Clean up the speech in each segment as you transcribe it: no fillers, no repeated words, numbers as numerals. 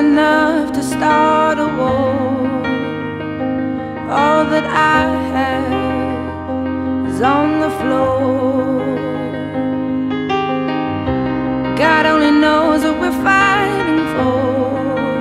enough to start a war. All that I have is on the floor. God only knows what we're fighting for.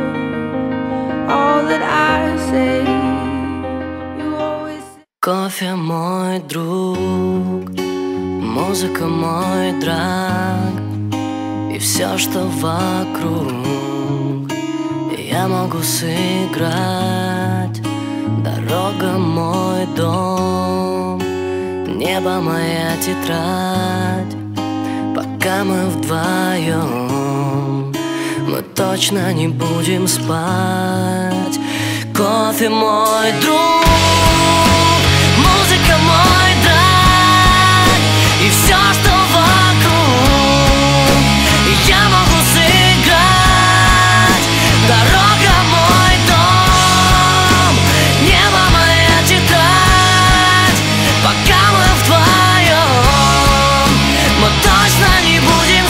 All that I say, you always say. Кофе мой друг, музыка мой драг, и все, что вокруг я могу сыграть. Дорога мой дом, небо моя тетрадь. Пока мы вдвоем, мы точно не будем спать. Кофе мой друг, музыка мой драг, и все, что вокруг я могу сыграть. Дорога мой дом, небо моя тетрадь. Пока мы вдвоем, мы точно не будем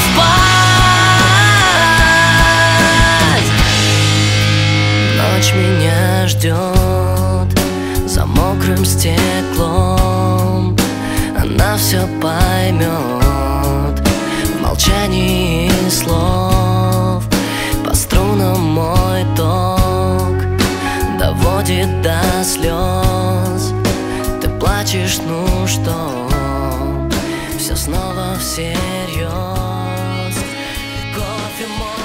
спать. Ночь меня ждет за мокрым стеклом. Она все поймет в молчании слов. По струнам мой ток доводит до слез. Ты плачешь, ну что, все снова всерьез. Кофе мой